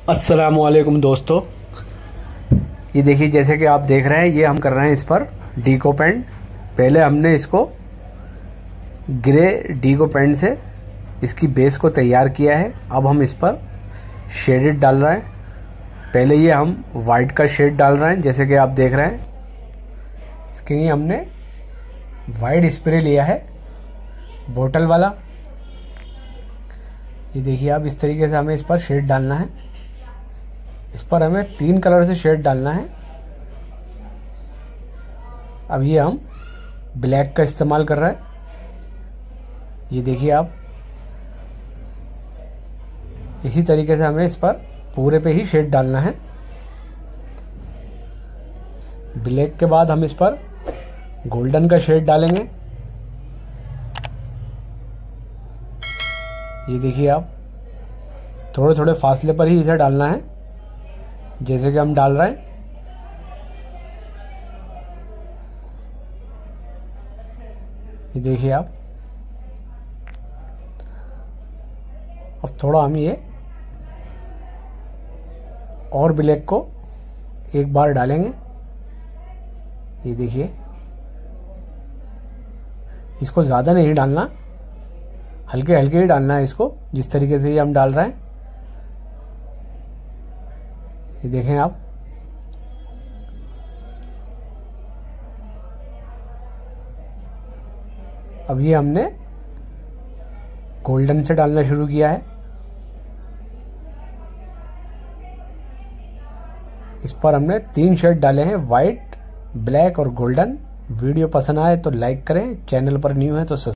अस्सलामुअलैकुम दोस्तों, ये देखिए जैसे कि आप देख रहे हैं ये हम कर रहे हैं इस पर डीको पेंट। पहले हमने इसको ग्रे डीको पेंट से इसकी बेस को तैयार किया है। अब हम इस पर शेडेड डाल रहे हैं। पहले ये हम वाइट का शेड डाल रहे हैं जैसे कि आप देख रहे हैं। इसके लिए हमने वाइट स्प्रे लिया है बोतल वाला। ये देखिए आप, इस तरीके से हमें इस पर शेड डालना है। इस पर हमें 3 कलर से शेड डालना है। अब ये हम ब्लैक का इस्तेमाल कर रहे हैं। ये देखिए आप, इसी तरीके से हमें इस पर पूरे पे ही शेड डालना है। ब्लैक के बाद हम इस पर गोल्डन का शेड डालेंगे। ये देखिए आप, थोड़े थोड़े फासले पर ही इसे डालना है जैसे कि हम डाल रहे हैं। ये देखिए आप, अब थोड़ा हम ये और ब्लैक को एक बार डालेंगे। ये देखिए, इसको ज़्यादा नहीं डालना, हल्के हल्के ही डालना है इसको, जिस तरीके से ये हम डाल रहे हैं। ये देखें आप, अब ये हमने गोल्डन से डालना शुरू किया है। इस पर हमने 3 शेड डाले हैं, वाइट, ब्लैक और गोल्डन। वीडियो पसंद आए तो लाइक करें, चैनल पर न्यू है तो